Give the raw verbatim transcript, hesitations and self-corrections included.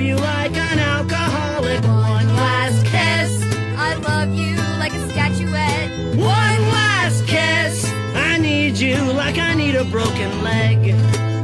you like an alcoholic. One last kiss. I love you like a statuette. One last kiss. I need you like I need a broken leg.